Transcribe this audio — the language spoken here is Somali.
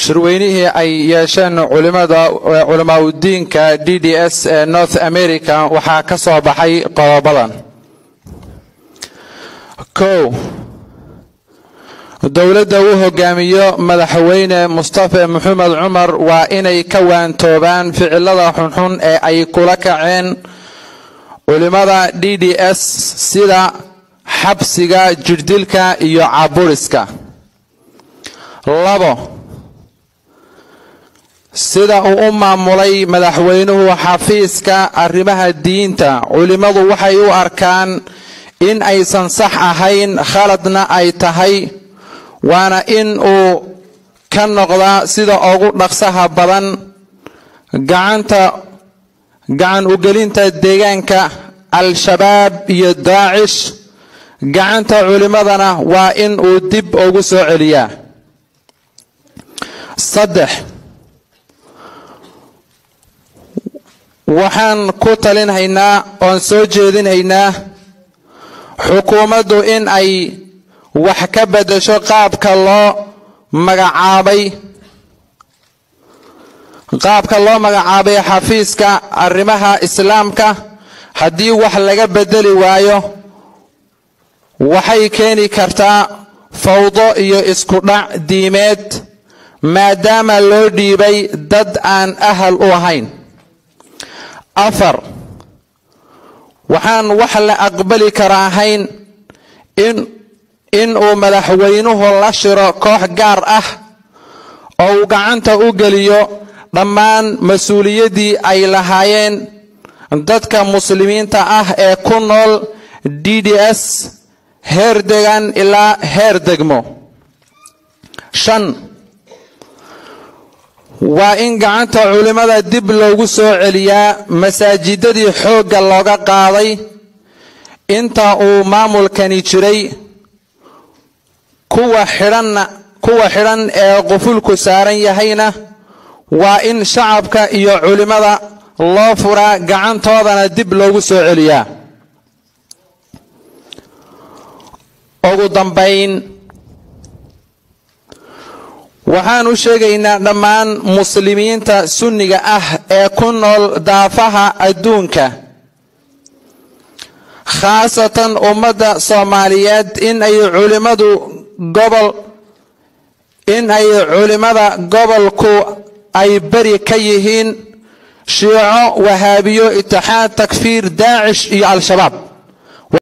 shirweynihii ay yeesheen culimada diinka DDS ee North America waxaa ka soo baxay qodobadan. dowladda uu hogaamiyo madaxweyne Mustafa Maxamed Cumar waa inay ka waantoobaan ficilada xunxun ee ay kula kaceen culimada DDS sida xabsiga, jirdilka iyo caburiska. 2 sida uu maamulay madaxweynuhu xafiiska arrimaha diinta, culimadu waxay u arkaan in aysan sax ahayn, khaladna ay tahay, waana in uu ka noqdaa sida ugu dhaqsaha badan gacan u gelinta deegaanka al-shabaab iyo daacish. gacanta culimadana waa in uu dib ugu soo celiyaa. 3 waxaan ku talinhaynaa oon soo jeedinhaynaa xukuumaddu in ay wax ka bedesho qaabka loo magacaabay xafiiska arrimaha islaamka. haddii wax laga bedeli waayo waxay keeni kartaa fawdo iyo isku dhac diimeed maadaama loo dhiibay dad aan ahal u ahayn. 4 waxaan wax la aqbali karaa ahayn in uu madaxweynuhu la shiro koox gaar ah oo uu gacanta u geliyo dhammaan mas'uuliyaddii ay lahaayeen dadka muslimiinta ah ee ku nool DDS heer degan ilaa heer degmo. 5 waa in gacanta culimada dib loogu soo celiyaa masaajidadii xoogga looga qaaday inta uu maamulkani jiray. kuwa xidhan ee qufulku saaran yahayna waa in shacabka iyo culimada loo furaa, gacantoodana dib loogu soo celiyaa. ugu dambayn waxaan u sheegaynaa dhammaan muslimiinta sunniga ah ee ku nool daafaha adduunka, khaasatan ummadda Soomaaliyeed, in ay culimada gobolku ay bari ka yihiin shiico, wahaabiyo, itixaad, takfiir, daacish iyo al-shabaab.